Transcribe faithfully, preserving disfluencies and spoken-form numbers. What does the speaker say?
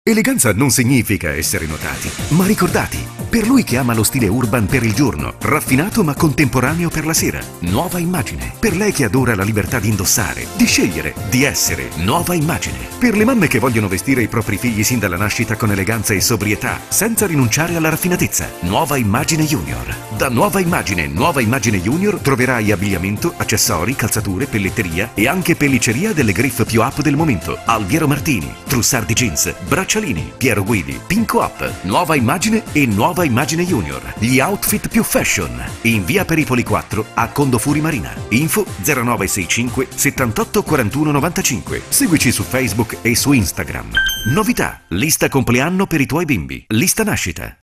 Eleganza non significa essere notati, ma ricordati. Per lui che ama lo stile urban per il giorno, raffinato ma contemporaneo per la sera. Nuova immagine. Per lei che adora la libertà di indossare, di scegliere, di essere. Nuova immagine. Per le mamme che vogliono vestire i propri figli sin dalla nascita con eleganza e sobrietà, senza rinunciare alla raffinatezza. Nuova immagine Junior. Da Nuova Immagine, Nuova Immagine Junior troverai abbigliamento, accessori, calzature, pelletteria e anche pelliceria delle griffe più up del momento. Alviero Martini, Trussardi Jeans, Braccialini, Piero Guidi, Pinco Up, Nuova Immagine e Nuova Immagine Junior. Gli outfit più fashion. In via Peripoli quattro a Condofuri Marina. Info zero nove sei cinque settantotto quarantuno novantacinque. Seguici su Facebook e su Instagram. Novità. Lista compleanno per i tuoi bimbi. Lista nascita.